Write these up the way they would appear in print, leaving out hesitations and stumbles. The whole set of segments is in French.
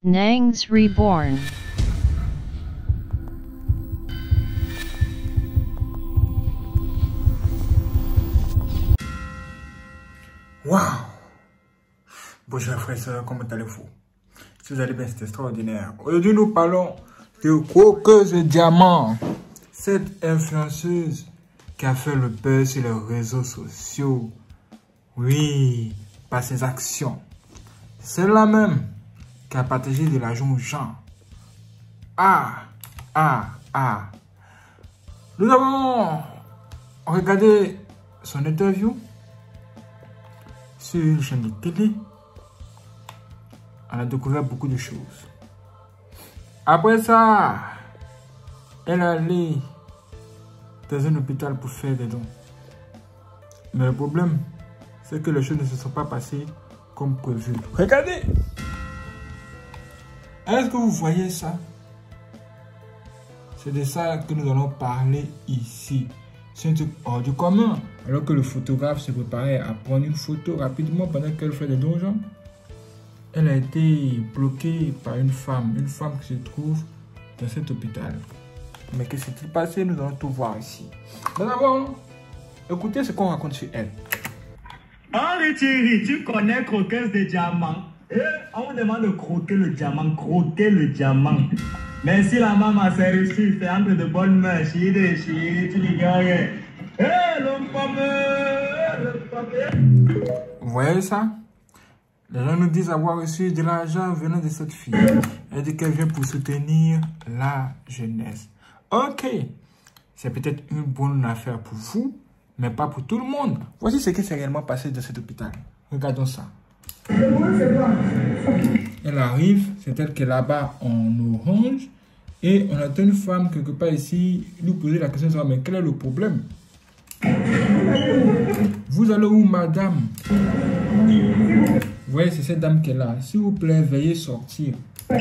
Nangs Reborn. Waouh! Bonjour frères et sœurs, comment allez-vous? Si vous allez bien, c'est extraordinaire. Aujourd'hui, nous parlons de Croqueuse Diamant. Cette influenceuse qui a fait le buzz sur les réseaux sociaux. Oui, par ses actions. Celle-là même qui a partagé de l'argent aux gens. Nous avons regardé son interview sur une chaîne de télé. On a découvert beaucoup de choses. Après ça, elle est allée dans un hôpital pour faire des dons. Mais le problème, c'est que les choses ne se sont pas passées comme prévu. Regardez! Est-ce que vous voyez ça? C'est de ça que nous allons parler ici. C'est un truc hors du commun. Alors que le photographe se préparait à prendre une photo rapidement pendant qu'elle fait des dons aux gens, elle a été bloquée par une femme qui se trouve dans cet hôpital. Mais que s'est-il passé? Nous allons tout voir ici. Nous avons écoutez ce qu'on raconte sur elle. Henri Thierry, tu connais Croqueuse de Diamant? On me demande de croquer le diamant, Mais si la maman s'est réussie, c'est entre de bonnes mains, tu les gagnes. Le fameux. Vous voyez ça? Les gens nous disent avoir reçu de l'argent venant de cette fille. Elle dit qu'elle vient pour soutenir la jeunesse. Ok, c'est peut-être une bonne affaire pour vous, mais pas pour tout le monde. Voici ce qui s'est réellement passé dans cet hôpital. Regardons ça. Elle arrive, c'est elle qui est là-bas en orange. Et on attend une femme quelque part ici nous poser la question de savoir, mais quel est le problème? Vous allez où, madame? Vous voyez, c'est cette dame qui est là. S'il vous plaît, veuillez sortir.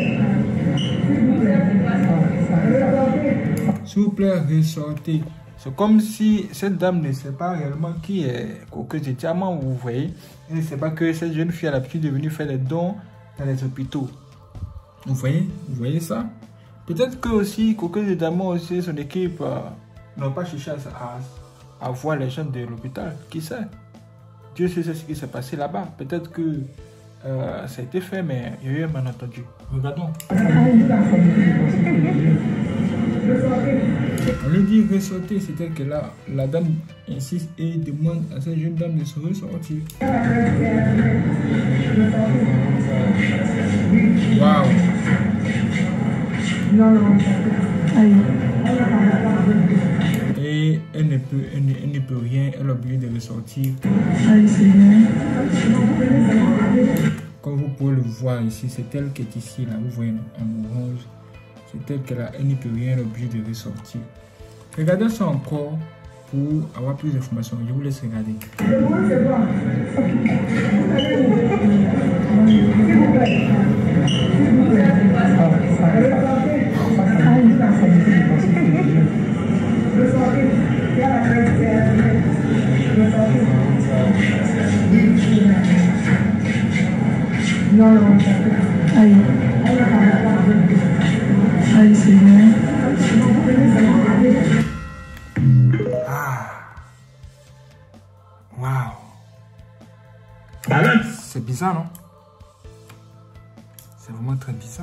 S'il vous plaît, ressortez. C'est comme si cette dame ne sait pas réellement qui est Croqueuse de Diamant, vous voyez. Elle ne sait pas que cette jeune fille a l'habitude de venir faire des dons dans les hôpitaux. Vous voyez ça? Peut-être que aussi Croqueuse de Diamant aussi et son équipe n'ont pas cherché à voir les gens de l'hôpital. Qui sait? Dieu sait ce qui s'est passé là-bas. Peut-être que ça a été fait, mais il y a eu un malentendu. Regardons. On lui dit ressortir, c'est elle que là, la dame insiste et demande à cette jeune dame de se ressortir. Waouh! Et elle ne peut rien, elle est obligée de ressortir. Comme vous pouvez le voir ici, c'est elle qui est ici, là, vous voyez en orange. C'est elle qui elle ne peut rien, elle est obligée de ressortir. Regardez ça encore pour avoir plus d'informations. Je vous laisse regarder. Waouh! C'est bizarre, non? C'est vraiment très bizarre.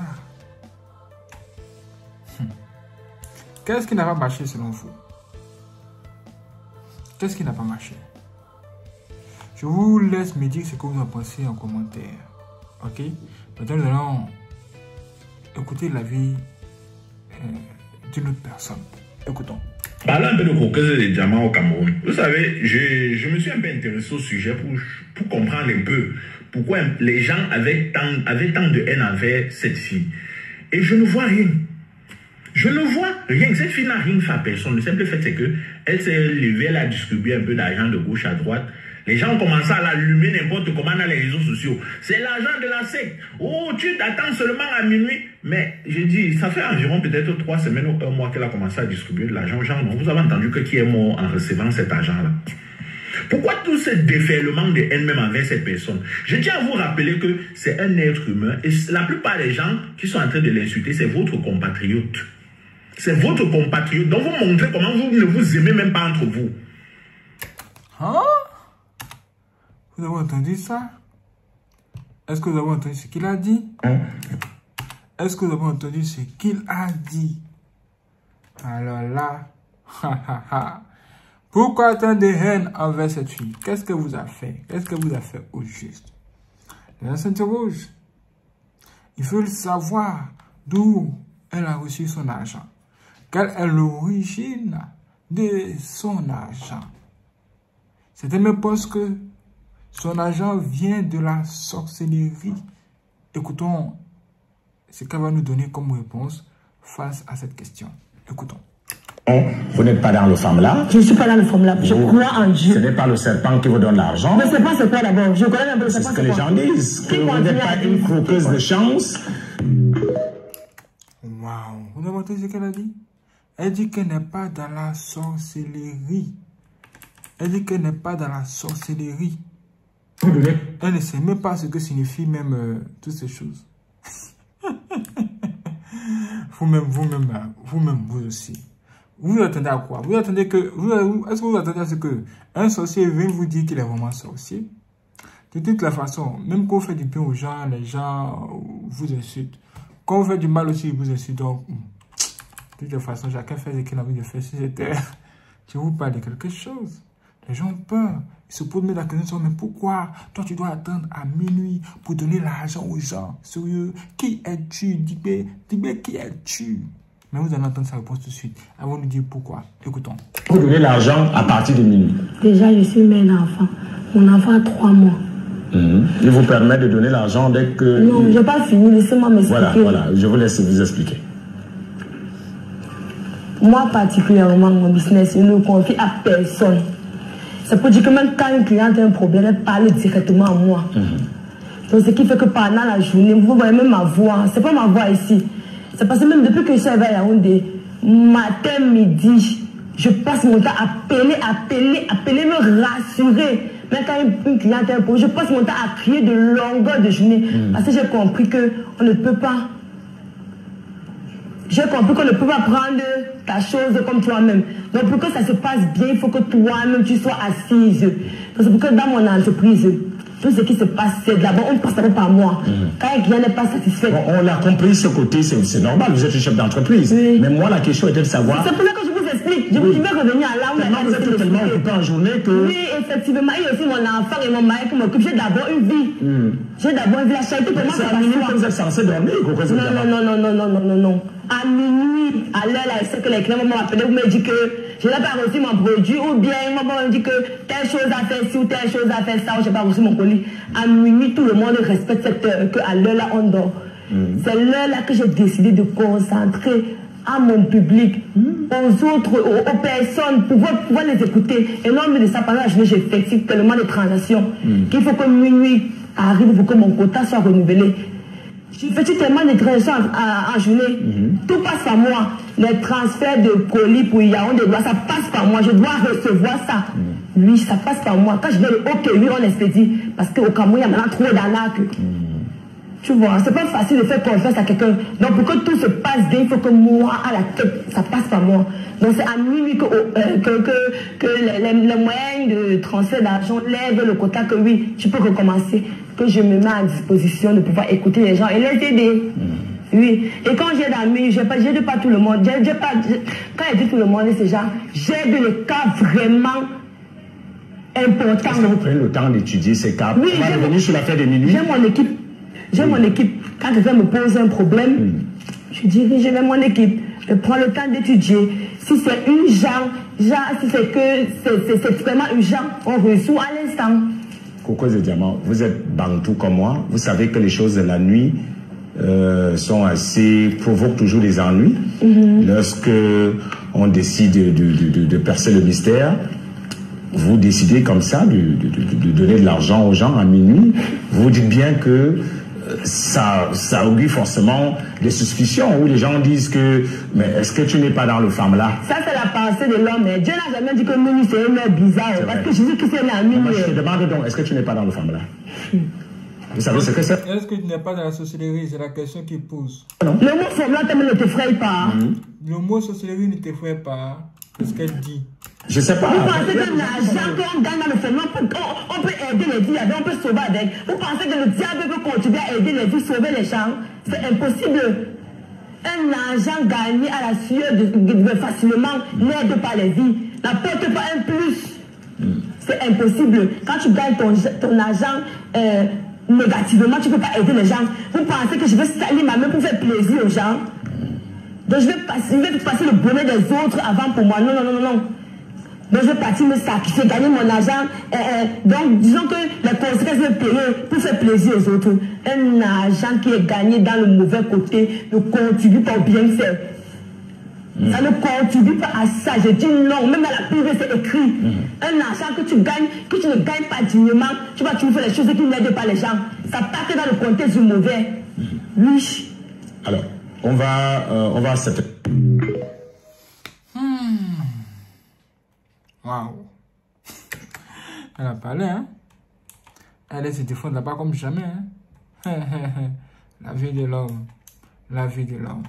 Qu'est-ce qui n'a pas marché selon vous? Qu'est-ce qui n'a pas marché? Je vous laisse me dire ce que vous en pensez en commentaire. Ok? Maintenant, nous allons écouter l'avis d'une autre personne. Écoutons. Parlons un peu de Croqueuse de Diamant au Cameroun. Vous savez, je me suis un peu intéressé au sujet pour comprendre un peu pourquoi les gens avaient tant de haine envers cette fille. Et je ne vois rien. Je ne vois rien. Cette fille n'a rien fait à personne. Le simple fait, c'est qu'elle s'est levée, elle a distribué un peu d'argent de gauche à droite. Les gens ont commencé à l'allumer n'importe comment dans les réseaux sociaux. C'est l'argent de la secte. Oh, tu t'attends seulement à minuit. Mais je dis, ça fait environ peut-être 3 semaines ou 1 mois qu'elle a commencé à distribuer de l'argent aux gens. Donc, vous avez entendu que qui est mort en recevant cet argent-là? Pourquoi tout ce déferlement de haine même envers cette personne? Je tiens à vous rappeler que c'est un être humain et la plupart des gens qui sont en train de l'insulter, c'est votre compatriote. C'est votre compatriote. Donc vous montrez comment vous ne vous aimez même pas entre vous. Hein? Vous avez entendu ça? Est-ce que vous avez entendu ce qu'il a dit? Est-ce que vous avez entendu ce qu'il a dit? Alors là, pourquoi tant de haine envers cette fille? Qu'est-ce que vous avez fait? Qu'est-ce que vous avez fait au juste? Les gens s'interrogent. Il faut savoir d'où elle a reçu son argent. Quelle est l'origine de son argent? C'était même parce que son argent vient de la sorcellerie. Écoutons ce qu'elle va nous donner comme réponse face à cette question. Écoutons. Vous n'êtes pas dans le Femme Lab. Je ne suis pas dans le Femme Lab. Je crois en Dieu. Ce n'est pas le serpent qui vous donne l'argent. Mais c'est pas c'est quoi d'abord? Je connais un peu le serpent. C'est ce que les gens disent. Que vous n'êtes pas une croqueuse de chance. Waouh. Vous avez entendu ce qu'elle a dit? Elle dit qu'elle n'est pas dans la sorcellerie. Elle dit qu'elle n'est pas dans la sorcellerie. Elle ne sait même pas ce que signifient même toutes ces choses. Vous-même, vous aussi. Vous attendez à quoi? Vous attendez que... Est-ce que vous attendez à ce que un sorcier vienne vous dire qu'il est vraiment sorcier? De toute la façon, même quand vous faites du bien aux gens, les gens vous insultent. Quand vous faites du mal aussi, ils vous insultent. Donc, de toute façon, chacun fait ce qu'il a envie de faire. Si j'étais... Je vous parle de quelque chose. Les gens ont peur. Ils se posent la question, mais pourquoi toi tu dois attendre à minuit pour donner l'argent aux gens? Sérieux, qui es-tu? Dis-moi, qui es-tu? Mais vous allez entendre sa réponse tout de suite. Elle va nous dire pourquoi. Écoutons. Vous donnez l'argent à partir de minuit. Déjà, je suis mère d'enfant. Mon enfant a 3 mois. Il vous permet de donner l'argent dès que... Non, je n'ai pas fini. Laissez-moi m'expliquer. Voilà. Je vous laisse vous expliquer. Moi, particulièrement, mon business, je ne confie à personne. C'est pour dire que même quand une cliente a un problème, elle parle directement à moi. Donc, ce qui fait que pendant la journée, vous voyez même ma voix. C'est pas ma voix ici. C'est parce que même depuis que je suis à Yaoundé, matin, midi, je passe mon temps à appeler, me rassurer. Même quand une cliente a un problème, je passe mon temps à crier de longueur de journée. Parce que j'ai compris qu'on ne peut pas. J'ai compris qu'on ne peut pas prendre ta chose comme toi-même. Donc pour que ça se passe bien, il faut que toi-même tu sois assise. Donc c'est pour que dans mon entreprise, tout ce qui se passe, c'est d'abord, on passe par moi. Quand un client n'est pas satisfait. Bon, on a compris ce côté, c'est normal, vous êtes le chef d'entreprise. Oui. Mais moi, la question était de savoir... C'est pour ça que je vous explique. Je vais revenir à là où vous êtes tellement occupé en journée que... Oui, effectivement, il y a aussi mon enfant et mon mari qui m'occupent. J'ai d'abord une vie. J'ai d'abord une vie. La charité, comment ça va? Vous êtes censé dormir, Non. À minuit, à l'heure là, je sais que les clients m'ont appelé, vous me dites que je n'ai pas reçu mon produit, ou bien ils m'ont dit que telle chose à faire ci ou telle chose à faire ça, ou je n'ai pas reçu mon colis. À minuit, tout le monde respecte cette heure, qu'à l'heure là, on dort. C'est l'heure là que j'ai décidé de concentrer à mon public, aux autres, aux personnes, pour pouvoir les écouter. Et non, mais de ça, pendant la journée, j'effectue tellement de transactions qu'il faut que minuit arrive pour que mon quota soit renouvelé. Je fais tellement de transactions en journée. Tout passe par moi. Les transferts de colis pour Yaoundé, ça passe par moi. Je dois recevoir ça. Oui, ça passe par moi. Quand je dis OK, oui, on expédie. Parce qu'au Cameroun, il y a maintenant trop d'arnaques. Tu vois, c'est pas facile de faire confiance à quelqu'un. Donc pour que tout se passe bien, il faut que moi, à la tête, ça passe par moi. Donc c'est à minuit que les moyens de transfert d'argent lèvent le quota que oui, tu peux recommencer. Que je me mets à disposition de pouvoir écouter les gens et les aider. Oui. Et quand j'ai d'amis, j'aide pas tout le monde. Quand je dis tout le monde, c'est genre, j'aide les cas vraiment importants. Est-ce que vous prenez le temps d'étudier ces cas? Oui, on va revenir sur l'affaire des minuit. J'ai mon équipe. Quand quelqu'un me pose un problème, je dirige vers mon équipe. Je prends le temps d'étudier. Si c'est urgent, si c'est vraiment urgent, on résout à l'instant. Coco de Diamant, vous êtes bantou comme moi. Vous savez que les choses de la nuit provoquent toujours des ennuis. Lorsque on décide de percer le mystère, vous décidez comme ça de donner de l'argent aux gens à minuit. Vous dites bien que ça augure forcément des suspicions où les gens disent que mais est-ce que tu n'es pas dans le femme-là? Ça, c'est la pensée de l'homme. Dieu n'a jamais dit que Mimi, c'est une mère bizarre. Parce que Jésus-Christ est la Mimi. Je te demande donc, est-ce que tu n'es pas dans le femme-là? Vous savez ce que c'est? Est-ce que tu n'es pas dans la sorcellerie? C'est la question qu'il pose. Non. Le mot femme-là ne t'effraie pas. Le mot sorcellerie ne t'effraie pas. C'est ce qu'elle dit. Je sais pas. Vous pensez que l'argent qu'on gagne dans le femme, on peut aider les vies avec, on peut sauver avec. Vous pensez que le diable peut continuer à aider les vies, sauver les gens? C'est impossible. Un argent gagné à la sueur facilement n'aide pas les vies, n'apporte pas un plus. C'est impossible. Quand tu gagnes ton argent négativement, tu ne peux pas aider les gens. Vous pensez que je vais salir ma main pour faire plaisir aux gens? Donc je vais passer le bonheur des autres avant pour moi. Non. Donc je vais partir me sacrifier, gagner mon argent. Donc disons que les conséquences vont payer pour faire plaisir aux autres. Un argent qui est gagné dans le mauvais côté ne contribue pas au bienfait. Ça ne contribue pas à ça. Je dis non. Même dans la Bible, c'est écrit. Un argent que tu gagnes, que tu ne gagnes pas dignement, tu vas toujours faire les choses qui n'aident pas les gens. Ça part dans le contexte du mauvais. Oui. Alors, on va accepter. Waouh. Elle a parlé, hein. Elle se défend là-bas comme jamais, hein. La vie de l'homme. La vie de l'homme.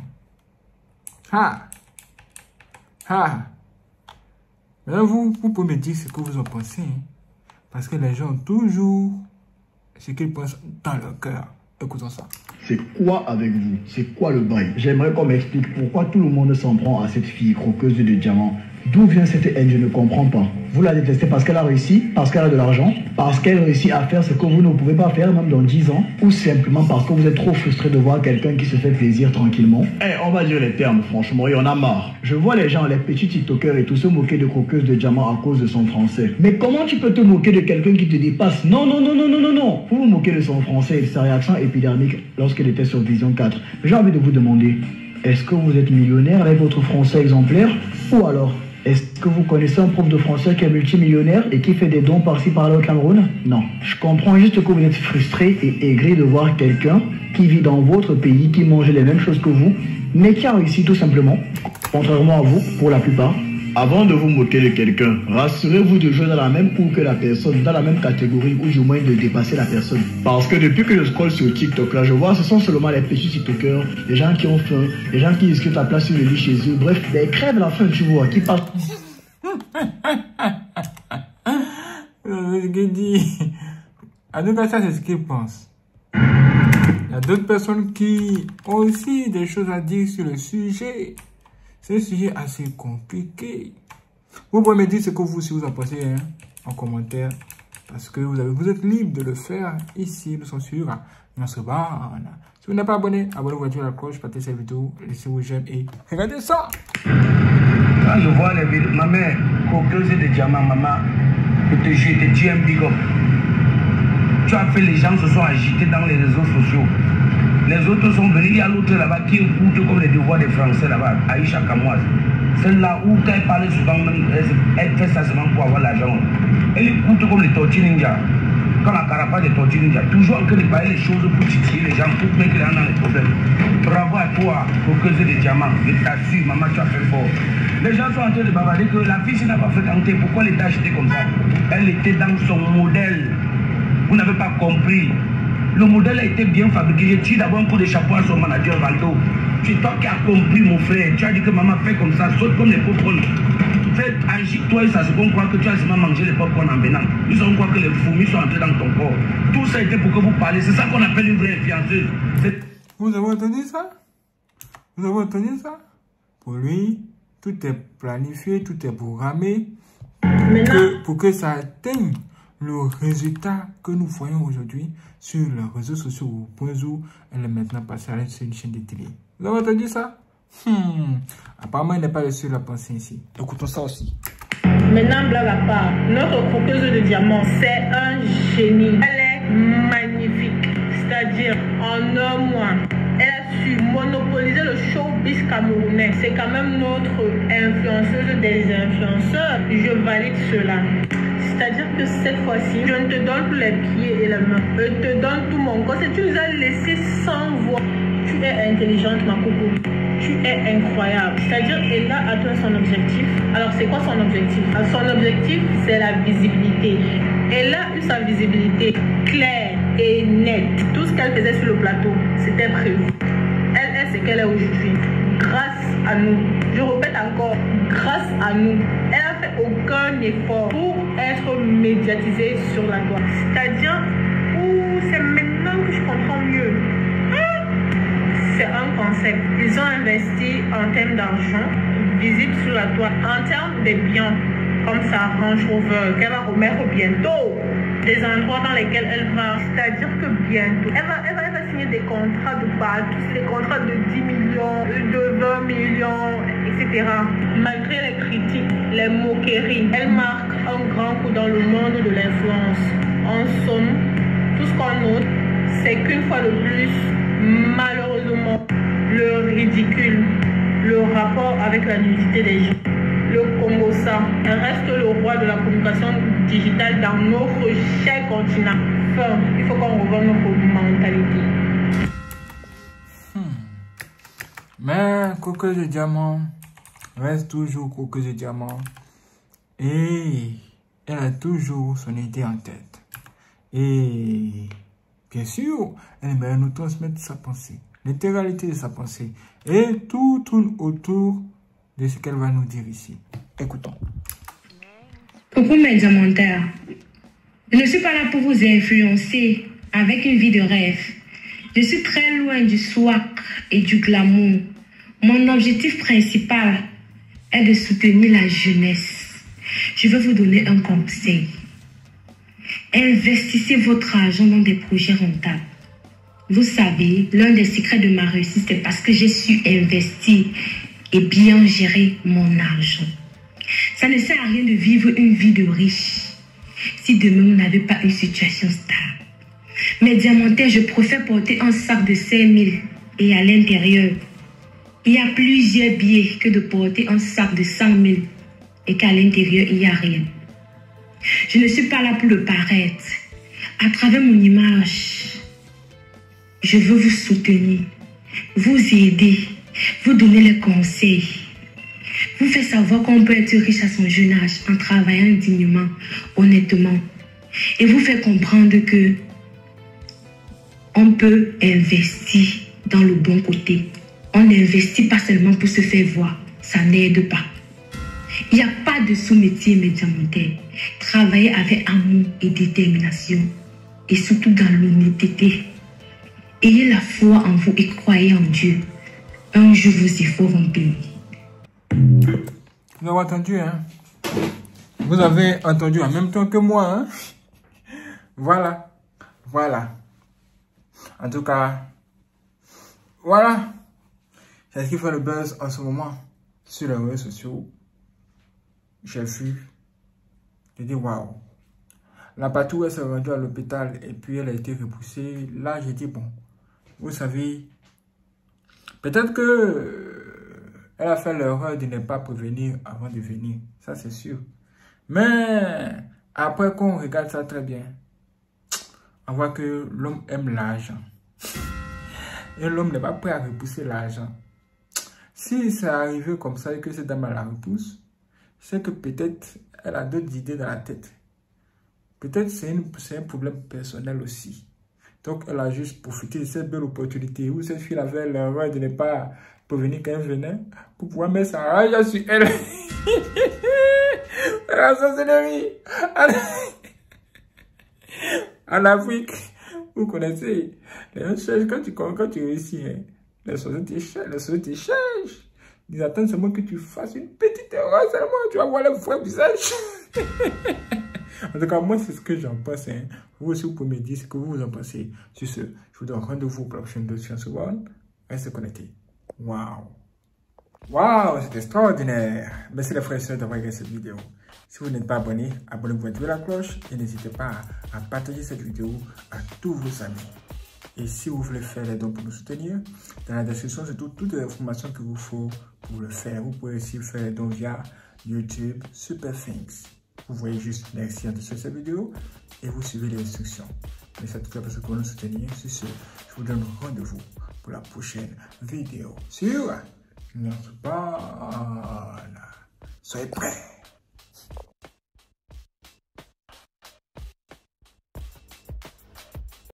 Mais vous pouvez me dire ce que vous en pensez, hein? Parce que les gens ont toujours ce qu'ils pensent dans leur cœur. Écoutons ça. C'est quoi avec vous? C'est quoi le bail? J'aimerais qu'on m'explique pourquoi tout le monde s'en prend à cette fille croqueuse de diamants. D'où vient cette haine? Je ne comprends pas. Vous la détestez parce qu'elle a réussi, parce qu'elle a de l'argent, parce qu'elle réussit à faire ce que vous ne pouvez pas faire même dans 10 ans, ou simplement parce que vous êtes trop frustré de voir quelqu'un qui se fait plaisir tranquillement. On va dire les termes, franchement, il y en a marre. Je vois les gens, les petits tiktokers et tout se moquer de croqueuse de diamants à cause de son français. Mais comment tu peux te moquer de quelqu'un qui te dépasse? Non. Vous vous moquez de son français et de sa réaction épidermique lorsqu'elle était sur Vision 4. J'ai envie de vous demander, est-ce que vous êtes millionnaire avec votre français exemplaire? Ou alors, est-ce que vous connaissez un prof de français qui est multimillionnaire et qui fait des dons par-ci par-là au Cameroun? Non. Je comprends juste que vous êtes frustré et aigri de voir quelqu'un qui vit dans votre pays, qui mange les mêmes choses que vous, mais qui a réussi tout simplement, contrairement à vous, pour la plupart. Avant de vous moquer de quelqu'un, rassurez-vous de jouer dans la même cour que la personne, dans la même catégorie ou du moins de dépasser la personne. Parce que depuis que je scrolle sur TikTok, là, je vois ce sont seulement les petits TikTokers, les gens qui ont faim, les gens qui discutent la place sur le lit chez eux, bref, des crèves la faim, tu vois, qui parlent. En tout cas, ça, c'est ce qu'ils pensent. Il y a d'autres personnes qui ont aussi des choses à dire sur le sujet. C'est un sujet assez compliqué. Vous pouvez me dire ce que vous en pensez, hein, en commentaire. Parce que vous êtes libre de le faire ici. Nous sommes sur notre barre. Si vous n'êtes pas abonné, abonnez-vous à la cloche, partagez cette vidéo, laissez-vous j'aime et regardez ça. Quand je vois les vidéos, ma mère, croqueuse de diamants, maman, je te dis un big up. Tu as fait les gens se sont agités dans les réseaux sociaux. Les autres sont venus, il y a l'autre là-bas qui écoute comme les devoirs des Français là-bas, Aïcha Kamoise. Celle-là où quand elle parle souvent, elle fait ça seulement pour avoir l'argent. Elle écoute comme les Tortues Ninja, comme la carapace des Tortues Ninja. Toujours en train de parler les choses pour titiller les gens, pour mettre les gens dans les problèmes. Bravo à toi, pour creuser des diamants. Je t'assure, maman, tu as fait fort. Les gens sont en train de bavarder que la fille n'a pas fréquenté. Pourquoi l'État a acheté comme ça? Elle était dans son modèle. Vous n'avez pas compris. Le modèle a été bien fabriqué. J'ai tiré d'abord un coup de chapeau à son manager Valdo. C'est toi qui as compris, mon frère. Tu as dit que maman fait comme ça, saute comme les popcorn. Fais agite-toi et ça se qu'on croit que tu as seulement mangé les popcorn en venant. Nous allons croire que les fourmis sont entrées dans ton corps. Tout ça était pour que vous parliez. C'est ça qu'on appelle une vraie influenceuse. Vous avez entendu ça? Vous avez entendu ça? Pour lui, tout est planifié, tout est programmé pour que ça atteigne le résultat que nous voyons aujourd'hui sur les réseaux sociaux au point où elle est maintenant passée à une chaîne de télé. Vous avez entendu ça? Apparemment, il n'est pas le seul à penser ici. Écoutons ça aussi. Maintenant, blague à part, notre croqueuse de diamants, c'est un génie. Elle est magnifique. C'est-à-dire, en un mois, elle a su monopoliser le showbiz camerounais. C'est quand même notre influenceuse des influenceurs. Je valide cela. C'est-à-dire que cette fois-ci, je ne te donne plus les pieds et les mains. Je te donne tout mon corps. Si tu nous as laissé sans voix, tu es intelligente, ma coco. Tu es incroyable. C'est-à-dire, elle a atteint son objectif. Alors, c'est quoi son objectif? Son objectif, c'est la visibilité. Elle a eu sa visibilité claire et nette. Tout ce qu'elle faisait sur le plateau, c'était prévu. Elle est ce qu'elle est aujourd'hui. Grâce à nous. Je répète encore, grâce à nous. Elle n'a fait aucun effort pour être médiatisée sur la toile. C'est-à-dire, c'est maintenant que je comprends mieux. C'est un concept. Ils ont investi en termes d'argent visible sur la toile, en termes de biens, comme sa Range Rover qu'elle va remettre bientôt, des endroits dans lesquels elle va. C'est-à-dire que bientôt, elle va signer des contrats de partout, des contrats de 10 millions, de 20 millions, etc. Malgré les critiques, les moqueries, elle marque un grand coup dans le monde de l'influence. En somme, tout ce qu'on note, c'est qu'une fois de plus, malheureusement, le ridicule, le rapport avec la nudité des gens, le Congo-ça reste le roi de la communication digitale dans notre cher continent. Enfin, il faut qu'on revoie notre mentalité. Mais Coqueuse de Diamant reste toujours Coqueuse de Diamant et elle a toujours son idée en tête. Et bien sûr, elle aimerait nous transmettre sa pensée, l'intégralité de sa pensée. Et tout tourne autour de ce qu'elle va nous dire ici. Écoutons. Coucou mes diamantaires. Je ne suis pas là pour vous influencer avec une vie de rêve. Je suis très loin du swag et du glamour. Mon objectif principal est de soutenir la jeunesse. Je veux vous donner un conseil. Investissez votre argent dans des projets rentables. Vous savez, l'un des secrets de ma réussite, c'est parce que j'ai su investir et bien gérer mon argent. Ça ne sert à rien de vivre une vie de riche si demain vous n'avez pas une situation stable. Mes diamantaires, je préfère porter un sac de 5 000 et à l'intérieur, il y a plusieurs billets que de porter un sac de 100 000 et qu'à l'intérieur, il n'y a rien. Je ne suis pas là pour le paraître. À travers mon image, je veux vous soutenir, vous aider, vous donner les conseils, vous faire savoir qu'on peut être riche à son jeune âge en travaillant dignement, honnêtement, et vous faire comprendre que on peut investir dans le bon côté. On n'investit pas seulement pour se faire voir, ça n'aide pas. Il n'y a pas de sous-métier, mes diamantaires. Travaillez avec amour et détermination, et surtout dans l'honnêteté. Ayez la foi en vous et croyez en Dieu. Un jour, vos efforts vont payer. Vous avez entendu, hein? Vous avez entendu en même temps que moi, hein? Voilà. Voilà. En tout cas, voilà. C'est ce qui fait le buzz en ce moment sur les réseaux sociaux. J'ai vu. J'ai dit waouh. La patou, elle s'est rendue à l'hôpital et puis elle a été repoussée. Là, j'ai dit bon, vous savez, peut-être que elle a fait l'erreur de ne pas prévenir avant de venir. Ça, c'est sûr. Mais après qu'on regarde ça très bien, on voit que l'homme aime l'argent. Et l'homme n'est pas prêt à repousser l'argent. Si c'est arrivé comme ça et que cette dame la repousse, c'est que peut-être elle a d'autres idées dans la tête. Peut-être c'est un problème personnel aussi. Donc elle a juste profité de cette belle opportunité où cette fille avait l'erreur de ne pas prévenir quand elle venait pour pouvoir mettre sa rage sur elle. La sorcellerie. En Afrique, vous connaissez, quand tu réussis, hein, les sorciers te cherchent. Ils attendent seulement que tu fasses une petite erreur, seulement tu vas voir le vrai visage. En tout cas, moi, c'est ce que j'en pense. Hein. Vous aussi, vous pouvez me dire ce que vous en pensez. Sur ce, je vous donne rendez-vous pour la prochaine de Science One. Restez connectés. Waouh! Waouh, c'est extraordinaire! Merci les frères et sœurs d'avoir regardé cette vidéo. Si vous n'êtes pas abonné, abonnez-vous et activez la cloche. Et n'hésitez pas à partager cette vidéo à tous vos amis. Et si vous voulez faire les dons pour nous soutenir, dans la description, c'est toutes les informations qu'il vous faut pour le faire. Vous pouvez aussi faire les dons via YouTube, Super Things. Vous voyez juste merci en dessous de cette vidéo et vous suivez les instructions. Mais ça tout cas parce que pour nous soutenir, sur ce, je vous donne rendez-vous pour la prochaine vidéo sur notre page. Soyez prêts.